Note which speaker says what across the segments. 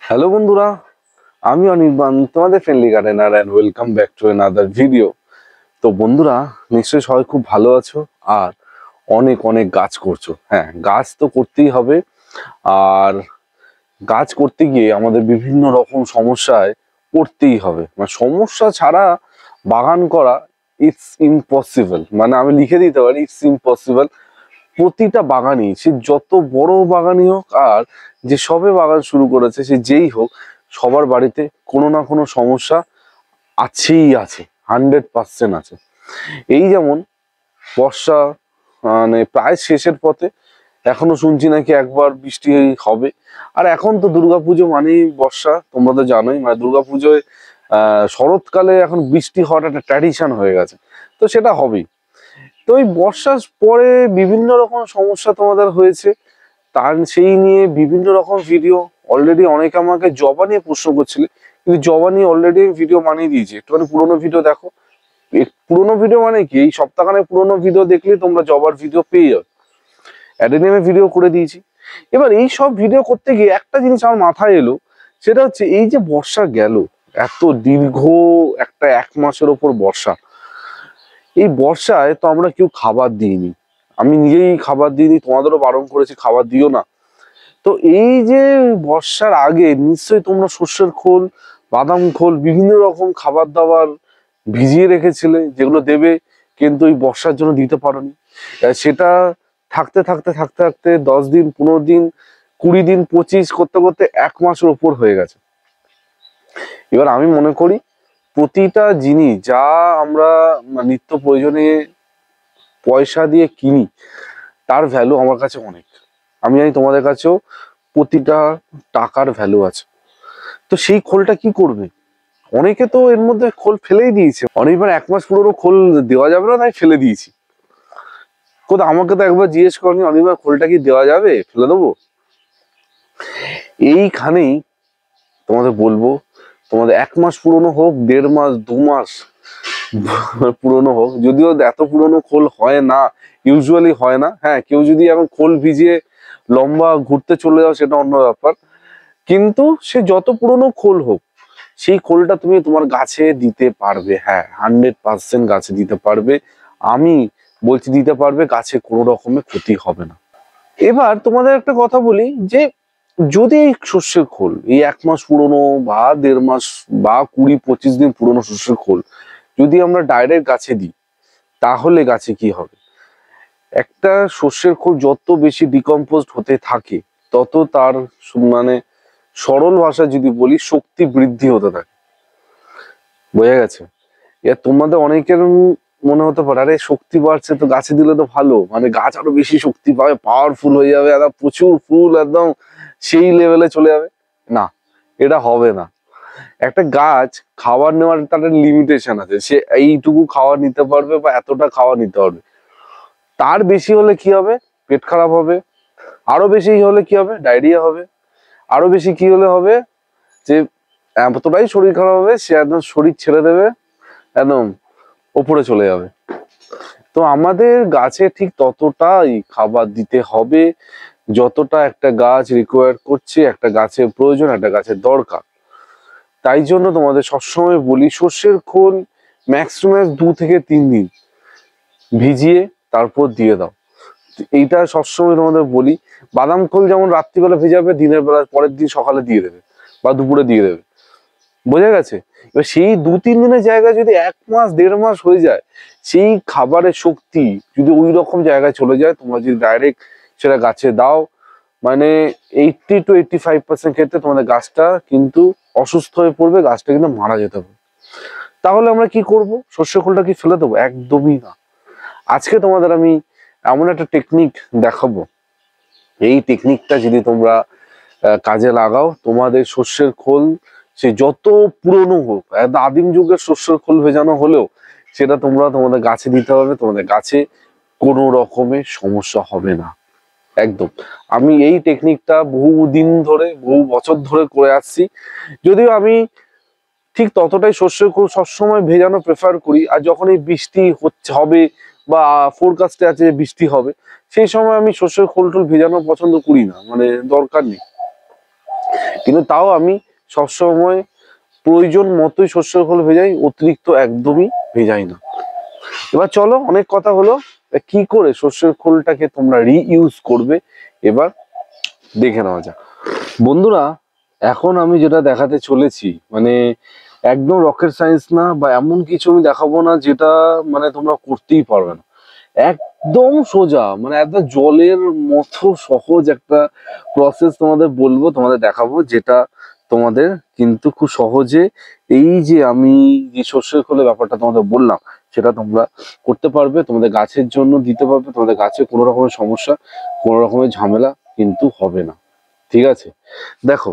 Speaker 1: Hello বন্ধুরা, আমি অনির্বাণ, তোমাদের friendly gardener and welcome back to another video. তো বন্ধুরা, নিশ্চয়ই সবাই খুব ভালো আছো আর অনেক অনেক গাছ করছো। হ্যাঁ, গাছ তো করতেই হবে। আর গাছ করতে গিয়ে আমাদের বিভিন্ন রকম সমস্যায় পড়তেই হবে। মানে সমস্যা ছাড়া বাগান করা ইটস ইম্পসিবল। মানে আমি লিখে দিতে পারি ইটস ইম্পসিবল। প্রতিটা বাগানই, সে যত বড় বাগানই হোক আর যে সবে বাগান শুরু করেছে, সে যেই হোক, সবার বাড়িতে কোনো না কোনো সমস্যা আছেই আছে, 100% আছে। এই যেমন বর্ষা মানে প্রায় শেষের পথে, এখনো শুনছি নাকি একবার বৃষ্টি হবে। আর এখন তো দুর্গাপুজো মানেই বর্ষা, তোমরা তো জানোই। মানে দুর্গাপুজোয় শরৎকালে এখন বৃষ্টি হওয়াটা একটা ট্র্যাডিশন হয়ে গেছে, তো সেটা হবেই। তো এই বর্ষার পরে বিভিন্ন রকম সমস্যা তোমাদের হয়েছে, তার সেই নিয়ে বিভিন্ন রকম ভিডিও অলরেডি অনেকে আমাকে জবা নিয়ে প্রশ্ন করছিলে, কিন্তু জবা নিয়ে অলরেডি ভিডিও বানিয়ে দিয়েছি। একটুখানি পুরোনো ভিডিও দেখো। পুরোনো ভিডিও মানে কি, এই সপ্তাহখানেক পুরোনো ভিডিও দেখলেই তোমরা জবার ভিডিও পেয়ে যাবে। অ্যাডেনিয়ামে ভিডিও করে দিয়েছি। এবার এই সব ভিডিও করতে গিয়ে একটা জিনিস আমার মাথায় এলো, সেটা হচ্ছে এই যে বর্ষা গেল, এত দীর্ঘ একটা 1 মাসের ওপর বর্ষা, এই বর্ষায় তো আমরা কেউ খাবার দিইনি। আমি নিজেই খাবার দিইনি, তোমাদেরও বারণ করেছি খাবার দিও না। তো এই যে বর্ষার আগে নিশ্চয়ই তোমরা সর্ষের খোল, বাদাম খোল, বিভিন্ন রকম খাবার দাবার ভিজিয়ে রেখেছিলে, যেগুলো দেবে, কিন্তু এই বর্ষার জন্য দিতে পারোনি। সেটা থাকতে থাকতে থাকতে থাকতে 10 দিন, 15 দিন, 20 দিন, 25 করতে করতে 1 মাসের ওপর হয়ে গেছে। এবার আমি মনে করি প্রতিটা জিনিস যা আমরা নিত্য প্রয়োজনে পয়সা দিয়ে কিনি, তার ভ্যালু আমার কাছে অনেক। আমি জানি তোমাদের কাছেও প্রতিটা টাকার ভ্যালু আছে। তো সেই খোলটা কি করবে? অনেকে তো এর মধ্যে খোল ফেলেই দিয়েছে। অনেকবার 1 মাস পুরোনো খোল দেওয়া যাবে না, তাই ফেলে দিয়েছি। কোথাও আমাকে তো একবার জিজ্ঞেস করনি অনেকবার খোলটা কি দেওয়া যাবে, ফেলে দেবো? এইখানেই তোমাদের বলবো, তোমাদের 1 মাস পুরোনো হোক, 1.5 মাস, 2 মাস পুরোনো হোক, যদিও এত পুরোনো খোল হয় না, ইউজুয়ালি হয় না। হ্যাঁ, কেউ যদি এখন খোল ভিজিয়ে লম্বা ঘুরতে চলে যাও, সেটা অন্য ব্যাপার। কিন্তু সে যত পুরোনো খোল হোক, সেই খোলটা তুমি তোমার গাছে দিতে পারবে। হ্যাঁ, 100% গাছে দিতে পারবে। আমি বলছি দিতে পারবে, গাছে কোনো রকমের ক্ষতি হবে না। এবার তোমাদের একটা কথা বলি, যে যদি এই সর্ষের খোল এই 1 মাস পুরোনো বা 1.5 মাস বা 20-25 দিন পুরোনো সর্ষের খোল যদি আমরা ডাইরেক্ট গাছে দিই, তাহলে গাছে কি হবে? একটা সর্ষের খোল যত বেশি ডিকম্পোজড হতে থাকে, তত তার মানে সরল ভাষা যদি বলি, শক্তি বৃদ্ধি হতে থাকে। বোঝা গেছে? এবার তোমাদের অনেকের মনে হতে পারে, আরে শক্তি বাড়ছে তো গাছে দিলে তো ভালো, মানে গাছ আরো বেশি শক্তি পাবে, পাওয়ারফুল হয়ে যাবে, একদম প্রচুর ফুল, একদম সেই লেভেলে চলে যাবে। না, এটা হবে না। একটা গাছ খাবার নেওয়ার তার লিমিটেশন আছে, সে এইটুকু খাবার নিতে পারবে বা এতটা খাবার নিতে পারবে। তার বেশি হলে কি হবে? পেট খারাপ হবে। আরো বেশি হলে কি হবে? ডায়রিয়া হবে। আরো বেশি কি হলে হবে? যে এতটাই শরীর খারাপ হবে, সে একদম শরীর ছেড়ে দেবে, একদম ওপরে চলে যাবে। তো আমাদের গাছে ঠিক ততটাই খাবার দিতে হবে, যতটা একটা গাছ রিকোয়ার করছে, একটা গাছের প্রয়োজন, একটা গাছের দরকার। তাই জন্য তোমাদের সবসময় বলি, সর্ষের খোল ম্যাক্স টু ম্যাক্স 2 থেকে 3 দিন ভিজিয়ে তারপর দিয়ে দাও। এইটা সবসময় তোমাদের বলি। বাদাম খোল যেমন রাত্রিবেলা ভেজাবে, দিনের বেলা পরের দিন সকালে দিয়ে দেবে বা দুপুরে দিয়ে দেবে। বোঝা গেছে? এবার সেই 2-3 দিনের জায়গায় যদি 1 মাস, 1.5 মাস হয়ে যায়, সেই খাবারের শক্তি যদি ওই রকম জায়গায় চলে যায়, তোমরা যদি ডাইরেক্ট সেটা গাছে দাও, মানে 80-85% ক্ষেত্রে তোমাদের গাছটা কিন্তু অসুস্থ হয়ে পড়বে, গাছটা কিন্তু মারা যেতে পারে। তাহলে আমরা কি করব? সর্ষে খোলটা কি ফেলে দেবো? একদমই না। আজকে তোমাদের আমি এমন একটা টেকনিক দেখাবো, এই টেকনিকটা যদি তোমরা কাজে লাগাও, তোমাদের সর্ষের খোল সে যত পুরনো হোক, একদম আদিম যুগের সর্ষের খোল ভেজানো হলেও, সেটা তোমরা তোমাদের গাছে দিতে হবে, তোমাদের গাছে কোনো রকমের সমস্যা হবে না। একদম। আমি এই টেকনিকটা বহুদিন ধরে, বহু বছর ধরে করে আসছি। যদিও আমি ঠিক ততটাই সর্ষের খোল সবসময় ভেজানো প্রেফার করি। আর যখন এই বৃষ্টি হবে বা ফোরকাস্টে আছে বৃষ্টি হবে, সেই সময় আমি সর্ষের খোল টোল ভেজানো পছন্দ করি না, মানে দরকার নেই। কিন্তু তাও আমি সবসময় প্রয়োজন মতোই শস্যের খোল ভেজাই, অতিরিক্ত একদমই ভেজাই না। এবার চলো, অনেক কথা হলো, কি করে শস্যের খোলটাকে তোমরা রিইউজ করবে এবার দেখে নেওয়া যাক। বন্ধুরা, এখন আমি যেটা দেখাতে চলেছি মানে একদম রকেট সায়েন্স না, বা এমন কিছু আমি দেখাবো না যেটা মানে তোমরা করতেই পারবে না। একদম সোজা, মানে একদম জলের মতো সহজ একটা প্রসেস তোমাদের বলবো, তোমাদের দেখাবো, যেটা তোমাদের কিন্তু খুব সহজে এই যে আমি যে শস্যের খোলে ব্যাপারটা তোমাদের বললাম সেটা তোমরা করতে পারবে, তোমাদের গাছের জন্য দিতে পারবে, তোমাদের গাছে কোনো রকমের সমস্যা, কোনো রকমের ঝামেলা কিন্তু হবে না। ঠিক আছে, দেখো,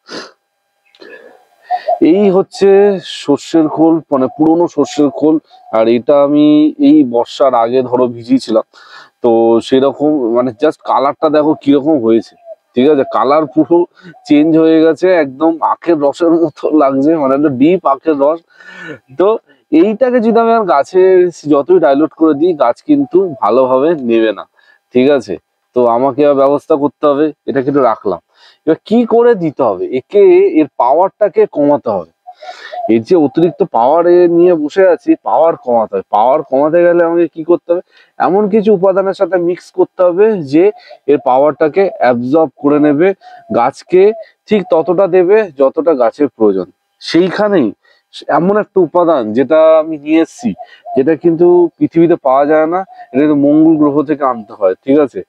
Speaker 1: এই হচ্ছে সর্ষের খোল, মানে পুরোনো সর্ষের খোল। আর এটা আমি এই বর্ষার আগে ধরো ভিজিয়েছিলাম, তো সেরকম মানে জাস্ট কালারটা দেখো কিরকম হয়েছে। ঠিক আছে, কালার পুরো চেঞ্জ হয়ে গেছে, একদম আখের রসের মতো লাগছে, মানে একটা ডিপ আখের রস। তো এইটাকে যদি আমি আর গাছে যতই ডাইলুট করে দিই, গাছ কিন্তু ভালোভাবে নেবে না। ঠিক আছে, তো আমাকে এবার ব্যবস্থা করতে হবে, এটা কিন্তু রাখলাম। এবার কি করে দিতে হবে একে, এর পাওয়ারটাকে কমাতে হবে। এর যে অতিরিক্ত পাওয়ার নিয়ে বসে আছি, পাওয়ার কমাতে হবে। পাওয়ার কমাতে গেলে আমাকে কি করতে হবে, এমন কিছু উপাদানের সাথে মিক্স করতে হবে যে এর পাওয়ারটাকে অ্যাবজর্ব করে নেবে, গাছকে ঠিক ততটা দেবে যতটা গাছের প্রয়োজন। সেইখানেই এমন একটা উপাদান যেটা আমি নিয়ে এসেছি, যেটা কিন্তু পৃথিবীতে পাওয়া যায় না, এটা কিন্তু মঙ্গল গ্রহ থেকে আনতে হয়। ঠিক আছে,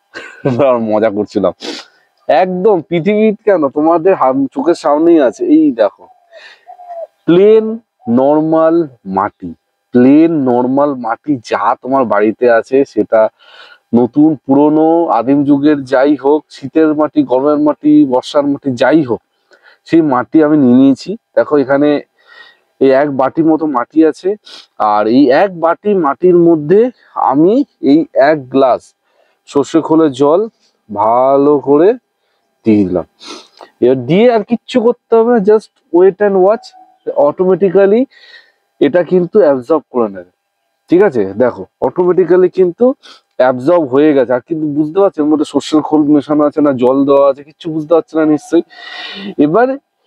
Speaker 1: মজা করছিলাম। একদম পৃথিবীর কেন, তোমাদের চোখের সামনেই আছে, এই দেখো, প্লেন নর্মাল মাটি। প্লেন নর্মাল মাটি যা তোমার বাড়িতে আছে, সেটা নতুন পুরনো আদিম যুগের যাই হোক, শীতের মাটি, গরমের মাটি, বর্ষার মাটি যাই হোক, সেই মাটি আমি নিয়ে নিয়েছি। দেখো এখানে এই এক বাটির মতো মাটি আছে, আর এই এক বাটি মাটির মধ্যে আমি এই এক গ্লাস সর্ষে খোলের জল ভালো করে দিয়ে দিলাম। এবার দিয়ে আর কিচ্ছু করতে হবে না, just wait and watch, automatically এটা কিন্তু অ্যাবজর্ব করে নেবে। ঠিক আছে, দেখো অটোমেটিক্যালি কিন্তু অ্যাবজর্ব হয়ে গেছে। আর কিন্তু বুঝতে পারছো এর মধ্যে সর্ষের খোল মেশানো আছে না জল দেওয়া আছে, কিচ্ছু বুঝতে পারছে না নিশ্চয়ই। এবার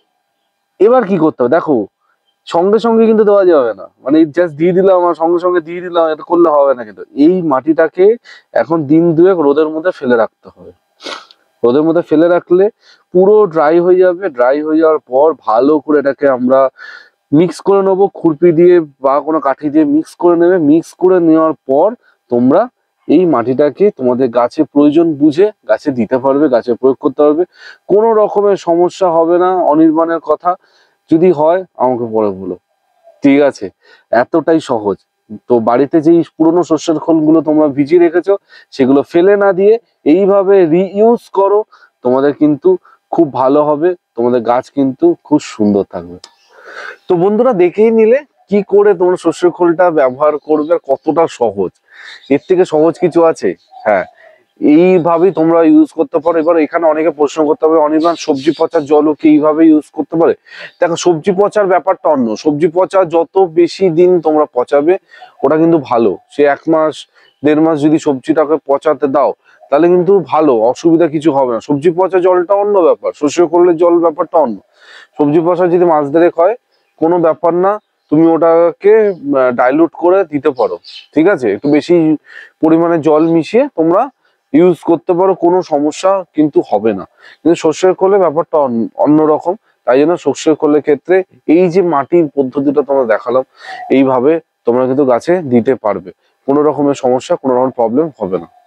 Speaker 1: এবার কি করতে হবে দেখো, সঙ্গে সঙ্গে কিন্তু দেওয়া যাবে না, মানে জাস্ট দিয়ে দিলাম আর সঙ্গে সঙ্গে দিয়ে দিলাম, এটা করলে হবে না। কিন্তু এই মাটিটাকে এখন দিন দুয়েক রোদের মধ্যে ফেলে রাখতে হবে। রোদের মধ্যে ফেলে রাখলে পুরো ড্রাই হয়ে যাবে। ড্রাই হয়ে যাওয়ার পর ভালো করে এটাকে আমরা মিক্স করে নেবো, খুরপি দিয়ে বা কোনো কাঠি দিয়ে মিক্স করে নেবে। মিক্স করে নেওয়ার পর তোমরা এই মাটিটাকে তোমাদের গাছে প্রয়োজন বুঝে গাছে দিতে পারবে, গাছে প্রয়োগ করতে পারবে, কোনো রকমের সমস্যা হবে না। অনির্বাণের কথা যদি হয় আমাকে পরে বলো। ঠিক আছে, এতটাই সহজ। তো বাড়িতে যেই পুরোনো শস্যের খোলগুলো তোমরা ভিজিয়ে রেখেছো, সেগুলো ফেলে না দিয়ে এইভাবে রিইউজ করো, তোমাদের কিন্তু খুব ভালো হবে, তোমাদের গাছ কিন্তু খুব সুন্দর থাকবে। তো বন্ধুরা, দেখেই নিলে কি করে তোমরা শস্যের খোলটা ব্যবহার করবে, আর কতটা সহজ। এর থেকে সহজ কিছু আছে? হ্যাঁ, এইভাবেই তোমরা ইউজ করতে পারো। এবার এখানে অনেকে প্রশ্ন করতে হবে, অনির্বাণ সবজি পচার জলও কি এইভাবে ইউজ করতে পারে? দেখো, সবজি পচার ব্যাপারটা অন্য। সবজি পচা যত বেশি দিন তোমরা পচাবে, ওটা কিন্তু ভালো। সে 1 মাস 1.5 মাস যদি সবজিটাকে পচাতে দাও, তাহলে কিন্তু ভালো, অসুবিধা কিছু হবে না। সবজি পচা জলটা অন্য ব্যাপার, শস্য খোলের জল ব্যাপারটা অন্য। সবজি পচা যদি মাস দেড়েক হয়, কোনো ব্যাপার না, তুমি ওটাকে ডাইলুট করে দিতে পারো। ঠিক আছে, একটু বেশি পরিমাণে জল মিশিয়ে তোমরা ইউজ করতে পারো, কোনো সমস্যা কিন্তু হবে না। কিন্তু সর্ষের খোলে ব্যাপারটা অন্যরকম। তাই জন্য সর্ষের খোলের ক্ষেত্রে এই যে মাটির পদ্ধতিটা তোমরা দেখালাম, এইভাবে তোমরা কিন্তু গাছে দিতে পারবে, কোনো রকমের সমস্যা, কোনো রকম প্রবলেম হবে না।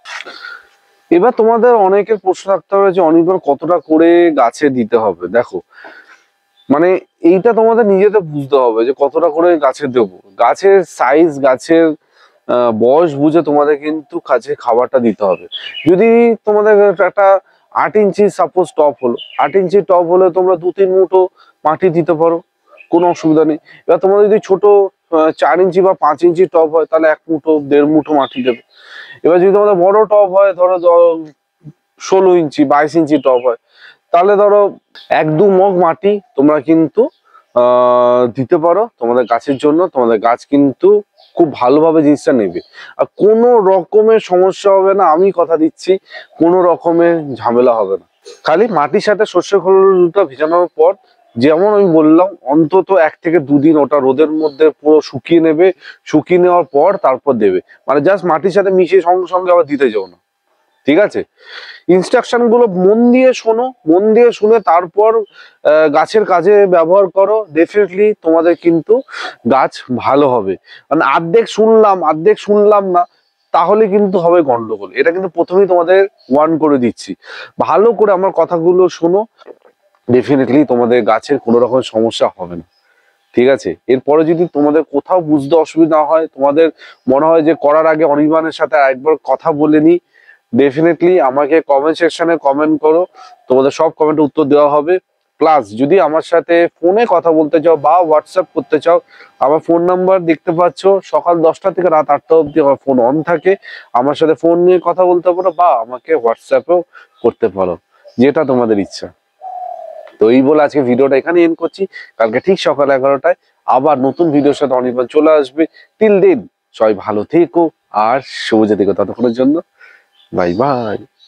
Speaker 1: এবার তোমাদের অনেকের প্রশ্ন থাকতে হবে যে অনির্বাণ কতটা করে গাছে দিতে হবে। দেখো, মানে এইটা তোমাদের নিজেদের বুঝতে হবে যে কতটা করে গাছে দেবো। গাছের সাইজ, গাছের বয়স বুঝে তোমাদের কিন্তু গাছে খাবারটা দিতে হবে। যদি তোমাদের একটা 8 ইঞ্চি সাপোজ টপ হলো, 8 ইঞ্চি টপ হলে তোমরা 2-3 মুঠো মাটি দিতে পারো, কোনো অসুবিধা নেই। এবার তোমাদের যদি ছোট 4 ইঞ্চি বা 5 ইঞ্চি টপ হয়, তাহলে 1 মুঠো 1.5 মুঠো মাটি দেবে। এবার যদি তোমাদের বড় টপ হয়, ধরো 16 ইঞ্চি 22 ইঞ্চি টপ হয়, তাহলে ধরো 1-2 মগ মাটি তোমরা কিন্তু দিতে পারো তোমাদের গাছের জন্য। তোমাদের গাছ কিন্তু খুব ভালোভাবে জিনিসটা নেবে, আর কোনো রকমের সমস্যা হবে না, আমি কথা দিচ্ছি, কোনো রকমের ঝামেলা হবে না। খালি মাটির সাথে সর্ষে খোলটা ভেজানোর পর, যেমন আমি বললাম, অন্তত 1 থেকে 2 দিন ওটা রোদের মধ্যে পুরো শুকিয়ে নেবে। শুকিয়ে নেওয়ার পর তারপর দেবে, মানে জাস্ট মাটির সাথে মিশিয়ে সঙ্গে সঙ্গে আবার দিতে যাও না, ঠিক আছে? ইনস্ট্রাকশন গুলো মন দিয়ে শোনো, মন দিয়ে শুনে তারপর গাছের কাজে ব্যবহার করো। ডেফিনেটলি তোমাদের কিন্তু গাছ ভালো হবে। মানে অর্ধেক শুনলাম না, তাহলে কিন্তু হবে গন্ডগোল। এটা কিন্তু প্রথমেই তোমাদের ওয়ার্ন করে দিচ্ছি। ভালো করে আমার কথাগুলো শোনো, ডেফিনেটলি তোমাদের গাছের কোনো রকম সমস্যা হবে না, ঠিক আছে? এরপরে যদি তোমাদের কোথাও বুঝতে অসুবিধা হয়, তোমাদের মনে হয় যে করার আগে অনির্বাণের সাথে একবার কথা বলে নি, ডেফিনেটলি আমাকে কমেন্ট সেকশনে কমেন্ট করো, তোমাদের সব কমেন্টে উত্তর দেওয়া হবে। প্লাস যদি আমার সাথে ফোনে কথা বলতে চাও বা হোয়াটসঅ্যাপ করতে চাও, আমার ফোন নাম্বার দেখতে পাচ্ছ, সকাল 10টা থেকে রাত 8টা অবধি আমার ফোন অন থাকে। আমার সাথে ফোন নিয়ে কথা বলতে পারো বা আমাকে হোয়াটসঅ্যাপেও করতে পারো, যেটা তোমাদের ইচ্ছা। তো এই বলে আজকে ভিডিওটা এখানে এন্ড করছি। কালকে ঠিক সকাল 11টায় আবার নতুন ভিডিওর সাথে অনির্বাণ চলে আসবে। টিল দিন সবাই ভালো থেকো আর সবুজে থেকো। ততক্ষণের জন্য বাই বাই।